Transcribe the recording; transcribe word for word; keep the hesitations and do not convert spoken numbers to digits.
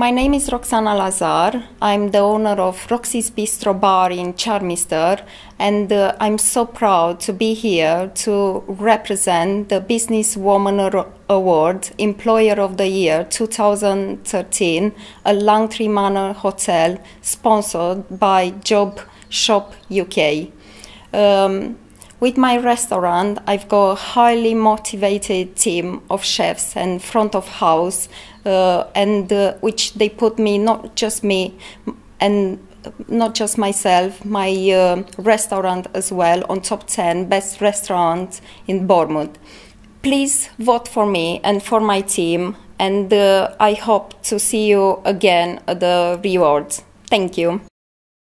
My name is Roxana Lazar. I'm the owner of Roxy's Bistro Bar in Charmister, and uh, I'm so proud to be here to represent the Business Woman Award Employer of the Year two thousand thirteen, a Langtry Manor Hotel sponsored by Job Shop U K. Um, With my restaurant, I've got a highly motivated team of chefs and front of house, uh, and uh, which they put me, not just me, and not just myself, my uh, restaurant as well, on top ten best restaurants in Bournemouth. Please vote for me and for my team, and uh, I hope to see you again at the rewards. Thank you.